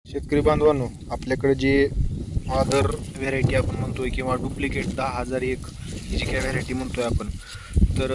शेतकरी बांधवांनो, आपल्याकडे जे अदर व्हेरायटी आपण म्हणतोय किंवा डुप्लिकेट 10,001 ही जी काय व्हेरायटी म्हणतोय आपण, तर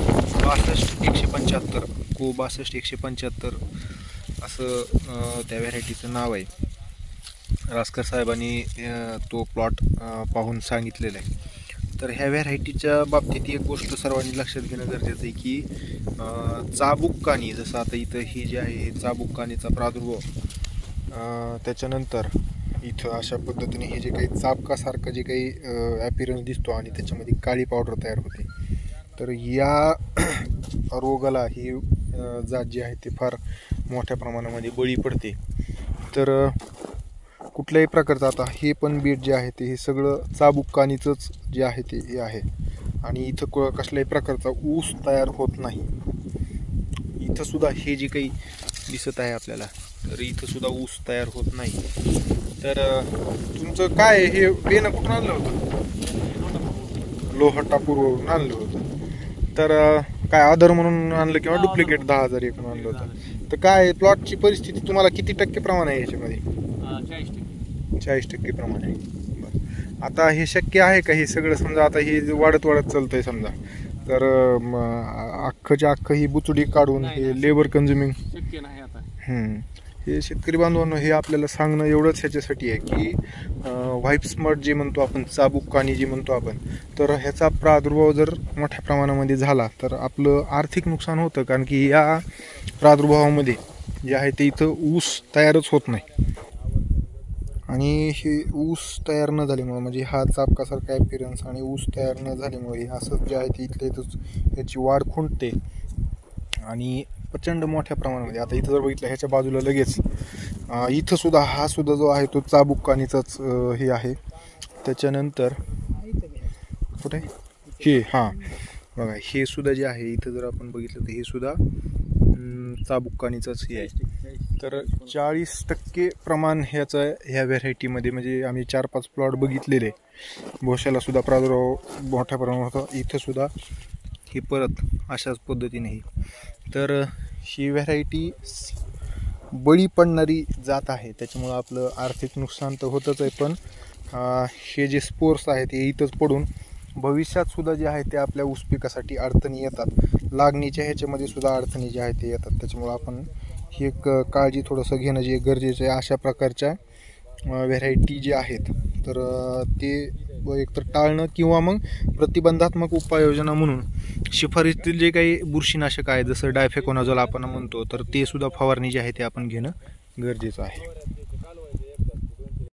62-175 को 62-175 असं त्या व्हेरायटीचं नाव आहे. रासकर साहेबांनी तो प्लॉट पाहून सांगितलेला आहे. तर ह्या व्हेरायटीच्या बाबतीत एक गोष्ट सर्वांनी लक्षात घेणं गरजेचं आहे की चाबुक्कानी, जसं आता इथं ही जे आहे हे चाबुक्कानीचा प्रादुर्भाव, त्याच्यानंतर इथं अशा पद्धतीने हे जे काही चाबकासारखं जे काही ॲपिरन्स दिसतो आणि त्याच्यामध्ये काळी पावडर तयार होते, तर या रोगाला ही जात जी आहे ती फार मोठ्या प्रमाणामध्ये बळी पडते. तर कुठल्याही प्रकारचं, आता हे पण बीट जे आहे ते हे सगळं चाबुक्कानीचंच जे आहे ते हे आहे. आणि इथं कसल्याही प्रकारचा ऊस तयार होत नाही. इथं सुद्धा हे जे काही दिसत आहे आपल्याला, तर इथं सुद्धा ऊस तयार होत नाही. तर तुमचं काय हे बेनं कुठून आणलं होतं? लोहटापूरवरून आणलं होतं. तर काय आदर म्हणून आणलं किंवा डुप्लिकेट 10,001 म्हणून आणलं होतं? तर काय प्लॉटची परिस्थिती तुम्हाला किती टक्के प्रमाण आहे याच्यामध्ये? 40% प्रमाण आहे. बरं, आता हे शक्य आहे का हे सगळं, समजा आता हे वाढत चालतंय समजा, तर अख्खच्या अख्खं ही बुचडी काढून हे लेबर कन्झ्युमिंग शक्य नाही आता. हे शेतकरी बांधवांनो, हे आपल्याला सांगणं एवढंच ह्याच्यासाठी आहे की व्हाईट स्मॉट जे म्हणतो आपण, चाबुक्कानी जे म्हणतो आपण, तर ह्याचा प्रादुर्भाव जर मोठ्या प्रमाणामध्ये झाला तर आपलं आर्थिक नुकसान होतं. कारण की या प्रादुर्भावामध्ये जे आहे ते इथं ऊस तयारच होत नाही. आणि हे ऊस तयार न झाल्यामुळं, म्हणजे हा चाबकासारखा ॲपिरन्स आणि ऊस तयार न झाल्यामुळे हे असं जे आहे ते इथले ह्याची वाढ खुंटते आणि प्रचंड मोठ्या प्रमाणामध्ये. आता इथं जर बघितलं ह्याच्या बाजूला लगेच इथं सुद्धा हा सुद्धा जो आहे तो चाबुक्कानीचाच हे आहे. त्याच्यानंतर कुठे हे बघा, हे सुद्धा जे आहे इथं जर आपण बघितलं तर हे सुद्धा चाबुक्कानीचंच हे आहे. तर 40% प्रमाण ह्याचं ह्या व्हेरायटीमध्ये, म्हणजे आम्ही 4-5 प्लॉट बघितलेले, भोशाला सुद्धा प्रादुर्भाव मोठ्या प्रमाणात होता. इथं सुद्धा हे परत अशाच पद्धतीने ही. तर ही व्हेरायटी बळी पडणारी जात आहे, त्याच्यामुळं आपलं आर्थिक नुकसान तर होतच आहे, पण हे जे स्पोर्स आहेत हे इथंच पडून भविष्यात सुद्धा जे आहे ते आपल्या ऊस पिकासाठी अडचणी येतात. लागणीच्या ह्याच्यामध्ये सुद्धा अडचणी जे आहेत ते येतात. त्याच्यामुळं आपण ही एक काळजी थोडंसं घेणं जे गरजेचं आहे. अशा प्रकारच्या व्हेरायटी जे आहेत तर ते एकतर टाळणं किंवा मग प्रतिबंधात्मक उपाययोजना म्हणून शिफारसीतील जे काही बुरशीनाशक आहे, जसं डायफेकोनाझोल आपण म्हणतो, तर ते सुद्धा फवारणी जी आहे ते आपण घेणं गरजेचं आहे.